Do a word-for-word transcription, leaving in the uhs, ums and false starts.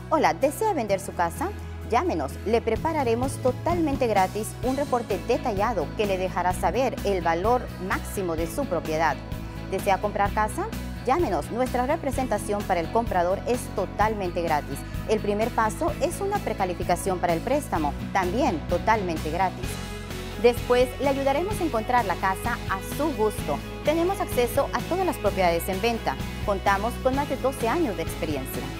Hola, ¿desea vender su casa? Llámenos, le prepararemos totalmente gratis un reporte detallado que le dejará saber el valor máximo de su propiedad. ¿Desea comprar casa? Llámenos, nuestra representación para el comprador es totalmente gratis. El primer paso es una precalificación para el préstamo, también totalmente gratis. Después le ayudaremos a encontrar la casa a su gusto. Tenemos acceso a todas las propiedades en venta. Contamos con más de doce años de experiencia.